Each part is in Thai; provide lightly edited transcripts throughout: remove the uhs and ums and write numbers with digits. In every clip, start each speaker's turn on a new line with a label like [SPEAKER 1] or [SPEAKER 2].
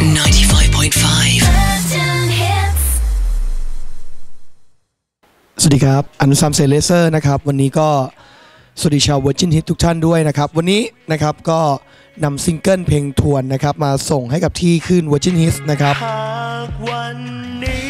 [SPEAKER 1] สวัสดีครับอนุสามเซเลเซอร์นะครับวันนี้ก็สวัสดีชาว Virgin Hit ทุกท่านด้วยนะครับวันนี้นะครับก็นำซิงเกิลเพลงทวนนะครับมาส่งให้กับที่ขึ้น Virgin Hit นะครับวันนี้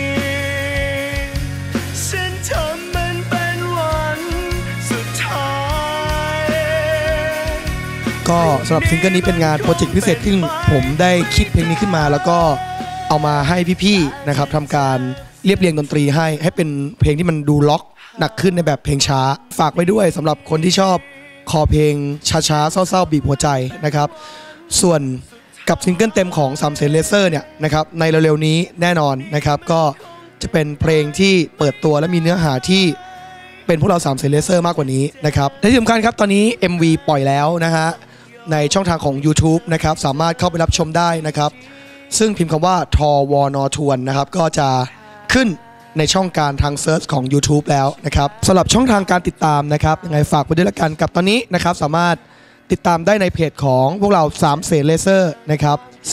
[SPEAKER 1] ฉันทำมันเป็นวันสุดท้ายก็สำหรับซิงเกิลนี้เป็นงานโปรเจกต์พิเศษที่ผมได้คิดเพลงนี้ขึ้นมาแล้วก็เอามาให้พี่ๆนะครับทำการเรียบเรียงดนตรีให้เป็นเพลงที่มันดูล็อกหนักขึ้นในแบบเพลงช้าฝากไว้ด้วยสำหรับคนที่ชอบคอเพลงช้าๆเศร้าๆบีบหัวใจนะครับส่วนกับซิงเกิลเต็มของ3 เซนเลเซอร์เนี่ยนะครับในเร็วๆนี้แน่นอนนะครับก็จะเป็นเพลงที่เปิดตัวและมีเนื้อหาที่เป็นพวกเรา3 เซนเลเซอร์มากกว่านี้นะครับและที่สำคัญครับตอนนี้ MV ปล่อยแล้วนะฮะในช่องทางของ YouTube นะครับสามารถเข้าไปรับชมได้นะครับซึ่งพิมพ์คำว่าทวนทวนนะครับก็จะขึ้นในช่องการทางเซิร์ชของ YouTube แล้วนะครับสำหรับช่องทางการติดตามนะครับยังไงฝากไว้ด้วยละกันกับตอนนี้นะครับสามารถติดตามได้ในเพจของพวกเรา3 เสนเลเซอร์นะครับ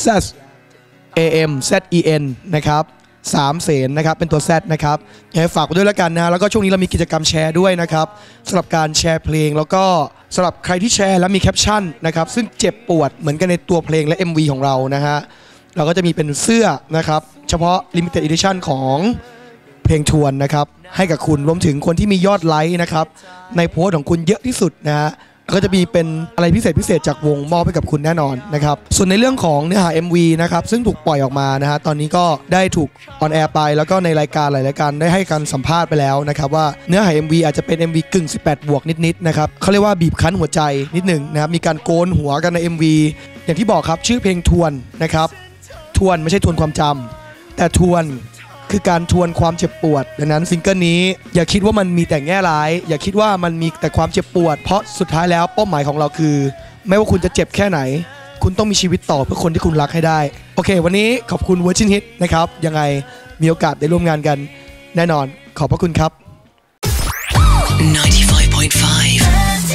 [SPEAKER 1] ZAMZEN นะครับ3 เสนนะครับเป็นตัว Z นะครับยังไงฝากไว้ด้วยละกันนะแล้วก็ช่วงนี้เรามีกิจกรรมแชร์ด้วยนะครับสำหรับการแชร์เพลงแล้วก็สำหรับใครที่แชร์แล้วมีแคปชั่นนะครับซึ่งเจ็บปวดเหมือนกันในตัวเพลงและ MV ของเรานะฮะเราก็จะมีเป็นเสื้อนะครับเฉพาะ Limited Edition ของเพลงทวนนะครับให้กับคุณรวมถึงคนที่มียอดไลค์นะครับในโพสต์ของคุณเยอะที่สุดนะฮะก็จะมีเป็นอะไรพิเศษจากวงมอบให้กับคุณแน่นอนนะครับส่วนในเรื่องของเนื้อหา MV นะครับซึ่งถูกปล่อยออกมานะฮะตอนนี้ก็ได้ถูกออนแอร์ไปแล้วก็ในรายการหลายรายการได้ให้การสัมภาษณ์ไปแล้วนะครับว่าเนื้อหา MV อาจจะเป็น MV กึ่ง18 บวกนิดๆนะครับเขาเรียกว่าบีบคั้นหัวใจนิดหนึ่งนะครับมีการโกนหัวกันใน MV อย่างที่บอกครับชื่อเพลงทวนนะครับทวนไม่ใช่ทวนความจำแต่ทวนคือการทวนความเจ็บปวดดังนั้นซิงเกิลนี้อย่าคิดว่ามันมีแต่แง่ร้ายอย่าคิดว่ามันมีแต่ความเจ็บปวดเพราะสุดท้ายแล้วเป้าหมายของเราคือไม่ว่าคุณจะเจ็บแค่ไหนคุณต้องมีชีวิตต่อเพื่อคนที่คุณรักให้ได้โอเควันนี้ขอบคุณ Virgin Hit นะครับยังไงมีโอกาสได้ร่วมงานกันแน่นอนขอบพระคุณครับ 95.5